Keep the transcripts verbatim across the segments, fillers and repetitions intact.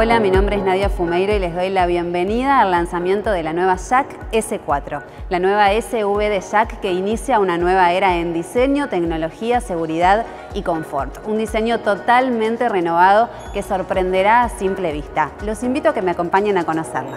Hola, mi nombre es Nadia Fumeiro y les doy la bienvenida al lanzamiento de la nueva Jack ese cuatro, la nueva S U V de Jack que inicia una nueva era en diseño, tecnología, seguridad y confort. Un diseño totalmente renovado que sorprenderá a simple vista. Los invito a que me acompañen a conocerla.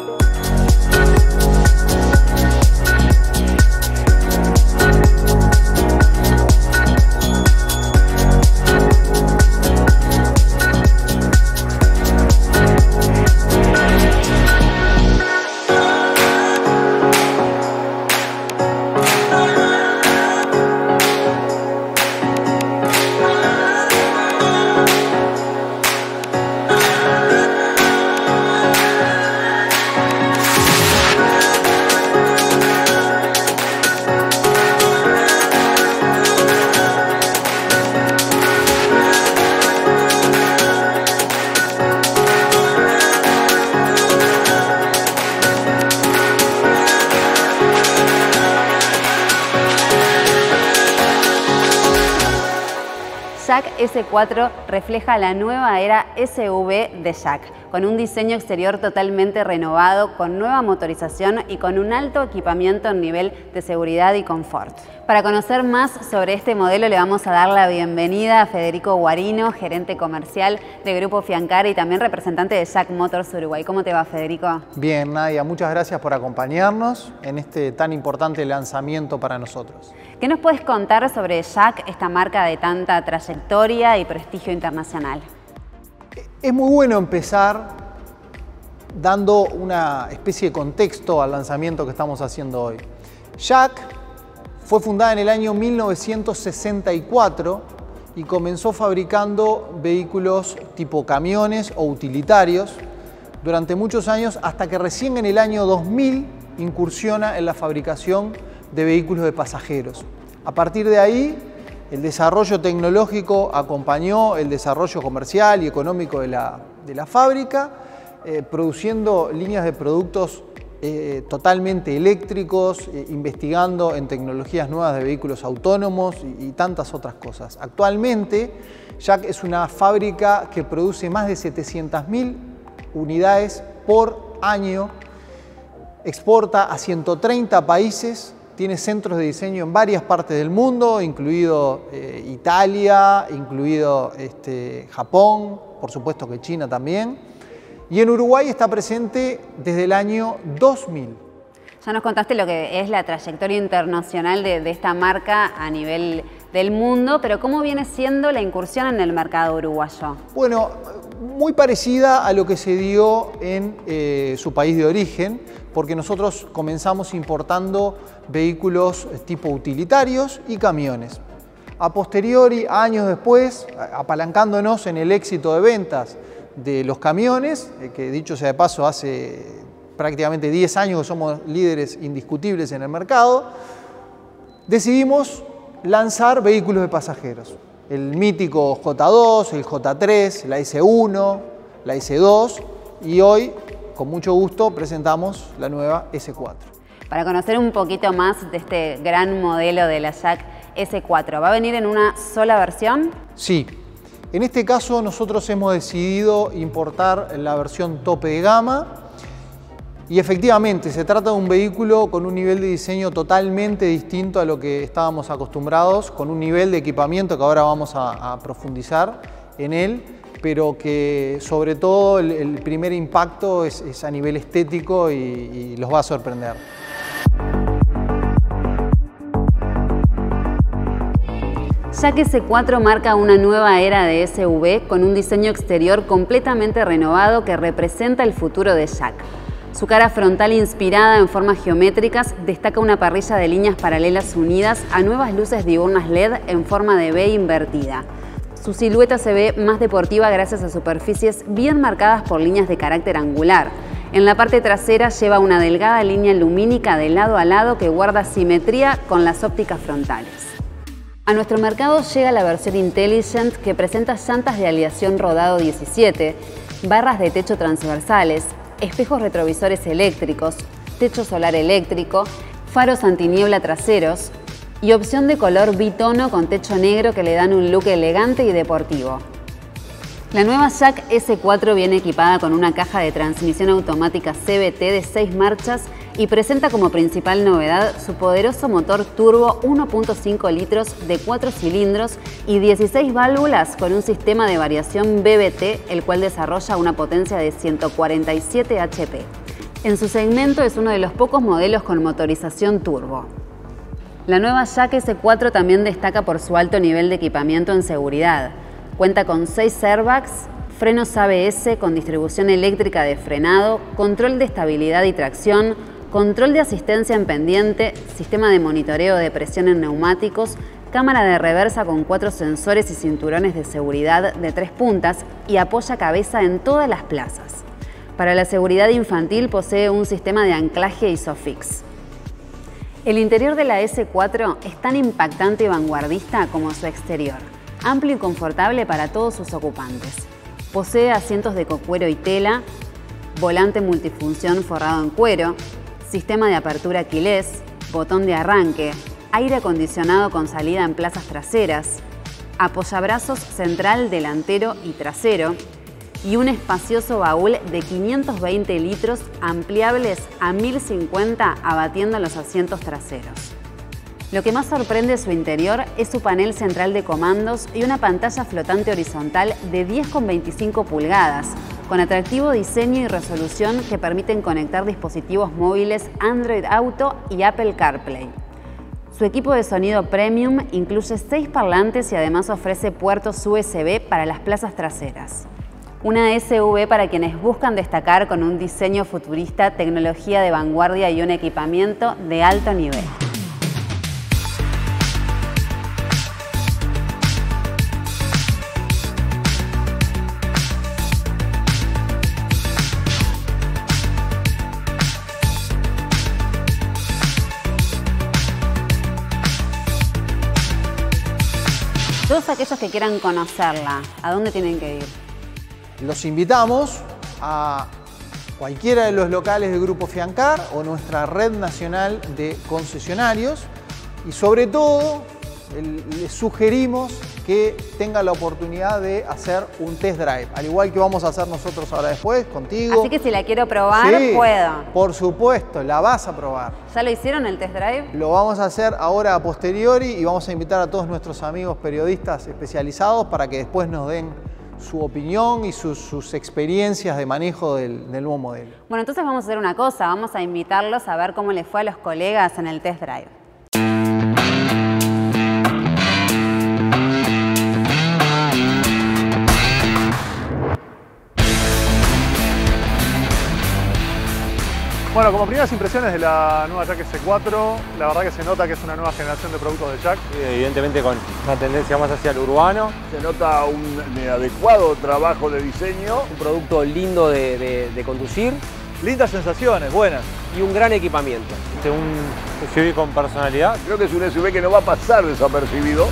Jack ese cuatro refleja la nueva era S U V de Jack, con un diseño exterior totalmente renovado, con nueva motorización y con un alto equipamiento en nivel de seguridad y confort. Para conocer más sobre este modelo le vamos a dar la bienvenida a Federico Guarino, gerente comercial de Grupo Fiancar y también representante de Jack Motors Uruguay. ¿Cómo te va, Federico? Bien, Nadia, muchas gracias por acompañarnos en este tan importante lanzamiento para nosotros. ¿Qué nos puedes contar sobre Jack, esta marca de tanta trayectoria y prestigio internacional? Es muy bueno empezar dando una especie de contexto al lanzamiento que estamos haciendo hoy. Jack fue fundada en el año mil novecientos sesenta y cuatro y comenzó fabricando vehículos tipo camiones o utilitarios durante muchos años hasta que recién en el año dos mil incursiona en la fabricación de vehículos de pasajeros. A partir de ahí, el desarrollo tecnológico acompañó el desarrollo comercial y económico de la, de la fábrica, eh, produciendo líneas de productos eh, totalmente eléctricos, eh, investigando en tecnologías nuevas de vehículos autónomos y, y tantas otras cosas. Actualmente, Jack es una fábrica que produce más de setecientas mil unidades por año, exporta a ciento treinta países, tiene centros de diseño en varias partes del mundo, incluido eh, Italia, incluido este, Japón, por supuesto que China también. Y en Uruguay está presente desde el año dos mil. Ya nos contaste lo que es la trayectoria internacional de, de esta marca a nivel del mundo, pero ¿cómo viene siendo la incursión en el mercado uruguayo? Bueno, muy parecida a lo que se dio en eh, su país de origen, porque nosotros comenzamos importando vehículos tipo utilitarios y camiones. A posteriori, años después, apalancándonos en el éxito de ventas de los camiones, que dicho sea de paso hace prácticamente diez años que somos líderes indiscutibles en el mercado, decidimos lanzar vehículos de pasajeros. El mítico J dos, el J tres, la S uno, la S dos y hoy, con mucho gusto, presentamos la nueva S cuatro. Para conocer un poquito más de este gran modelo de la Jack ese cuatro, ¿va a venir en una sola versión? Sí. En este caso nosotros hemos decidido importar la versión tope de gama y efectivamente se trata de un vehículo con un nivel de diseño totalmente distinto a lo que estábamos acostumbrados, con un nivel de equipamiento que ahora vamos a, a profundizar en él, pero que sobre todo el, el primer impacto es, es a nivel estético y, y los va a sorprender. Jack ese cuatro marca una nueva era de S U V con un diseño exterior completamente renovado que representa el futuro de Jack. Su cara frontal inspirada en formas geométricas destaca una parrilla de líneas paralelas unidas a nuevas luces diurnas L E D en forma de V invertida. Su silueta se ve más deportiva gracias a superficies bien marcadas por líneas de carácter angular. En la parte trasera lleva una delgada línea lumínica de lado a lado que guarda simetría con las ópticas frontales. A nuestro mercado llega la versión Intelligent que presenta llantas de aleación rodado diecisiete, barras de techo transversales, espejos retrovisores eléctricos, techo solar eléctrico, faros antiniebla traseros y opción de color bitono con techo negro que le dan un look elegante y deportivo. La nueva Jack ese cuatro viene equipada con una caja de transmisión automática C V T de seis marchas y presenta como principal novedad su poderoso motor turbo uno punto cinco litros de cuatro cilindros y dieciséis válvulas con un sistema de variación B B T, el cual desarrolla una potencia de ciento cuarenta y siete hache pe. En su segmento es uno de los pocos modelos con motorización turbo. La nueva Jack ese cuatro también destaca por su alto nivel de equipamiento en seguridad. Cuenta con seis airbags, frenos A B S con distribución eléctrica de frenado, control de estabilidad y tracción, control de asistencia en pendiente, sistema de monitoreo de presión en neumáticos, cámara de reversa con cuatro sensores y cinturones de seguridad de tres puntas y apoya cabeza en todas las plazas. Para la seguridad infantil posee un sistema de anclaje ISOFIX. El interior de la ese cuatro es tan impactante y vanguardista como su exterior. Amplio y confortable para todos sus ocupantes. Posee asientos de cocuero y tela, volante multifunción forrado en cuero, sistema de apertura keyless, botón de arranque, aire acondicionado con salida en plazas traseras, apoyabrazos central, delantero y trasero y un espacioso baúl de quinientos veinte litros ampliables a mil cincuenta abatiendo los asientos traseros. Lo que más sorprende de su interior es su panel central de comandos y una pantalla flotante horizontal de diez coma veinticinco pulgadas, con atractivo diseño y resolución que permiten conectar dispositivos móviles Android Auto y Apple CarPlay. Su equipo de sonido premium incluye seis parlantes y además ofrece puertos U S B para las plazas traseras. Una ese uve para quienes buscan destacar con un diseño futurista, tecnología de vanguardia y un equipamiento de alto nivel. Todos aquellos que quieran conocerla, ¿a dónde tienen que ir? Los invitamos a cualquiera de los locales del Grupo Fiancar o nuestra red nacional de concesionarios y sobre todo les sugerimos que tenga la oportunidad de hacer un test drive, al igual que vamos a hacer nosotros ahora después contigo. Así que si la quiero probar, sí, puedo. Por supuesto, la vas a probar. ¿Ya lo hicieron el test drive? Lo vamos a hacer ahora a posteriori y vamos a invitar a todos nuestros amigos periodistas especializados para que después nos den su opinión y sus, sus experiencias de manejo del, del nuevo modelo. Bueno, entonces vamos a hacer una cosa, vamos a invitarlos a ver cómo les fue a los colegas en el test drive. Bueno, como primeras impresiones de la nueva Jack ese cuatro, la verdad que se nota que es una nueva generación de productos de Jack. Evidentemente con una tendencia más hacia el urbano. Se nota un adecuado trabajo de diseño. Un producto lindo de, de, de conducir. Lindas sensaciones, buenas. Y un gran equipamiento. Este, un S U V con personalidad. Creo que es un S U V que no va a pasar desapercibido.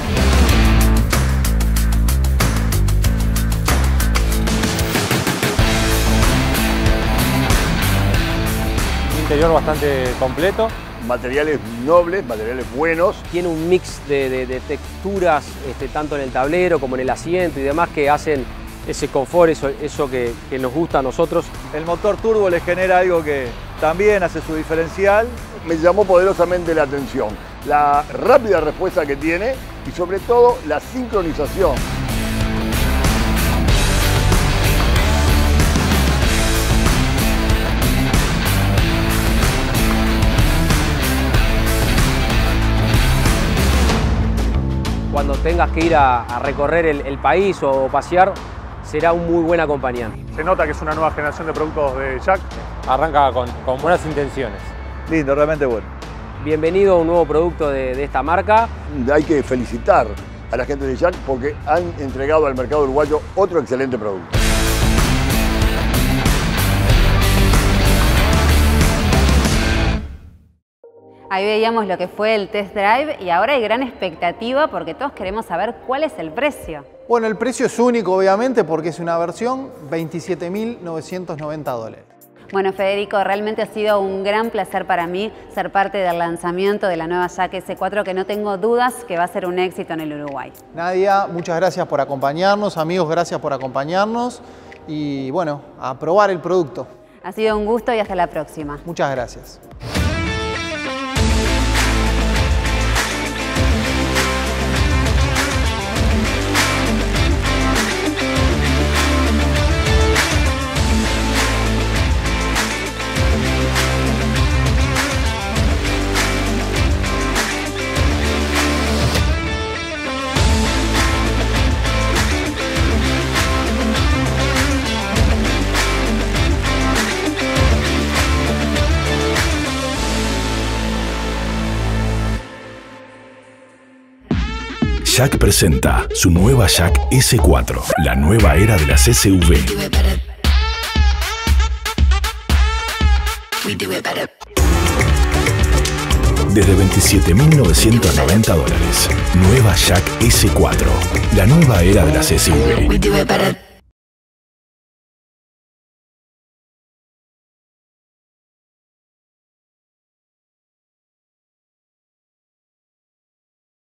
Interior bastante completo. Materiales nobles, materiales buenos. Tiene un mix de, de, de texturas, este, tanto en el tablero como en el asiento y demás, que hacen ese confort, eso, eso que, que nos gusta a nosotros. El motor turbo le genera algo que también hace su diferencial. Me llamó poderosamente la atención la rápida respuesta que tiene y sobre todo la sincronización. Cuando tengas que ir a, a recorrer el, el país o pasear, será un muy buen acompañante. Se nota que es una nueva generación de productos de Jack. Arranca con, con buenas intenciones. Lindo, realmente bueno. Bienvenido a un nuevo producto de, de esta marca. Hay que felicitar a la gente de Jack porque han entregado al mercado uruguayo otro excelente producto. Ahí veíamos lo que fue el test drive y ahora hay gran expectativa porque todos queremos saber cuál es el precio. Bueno, el precio es único obviamente porque es una versión veintisiete mil novecientos noventa dólares. Bueno, Federico, realmente ha sido un gran placer para mí ser parte del lanzamiento de la nueva Jack ese cuatro, que no tengo dudas que va a ser un éxito en el Uruguay. Nadia, muchas gracias por acompañarnos. Amigos, gracias por acompañarnos. Y bueno, a probar el producto. Ha sido un gusto y hasta la próxima. Muchas gracias. Jack presenta su nueva Jack ese cuatro, la nueva era de las S U V. Desde veintisiete mil novecientos noventa dólares. Nueva Jack ese cuatro, la nueva era de las S U V.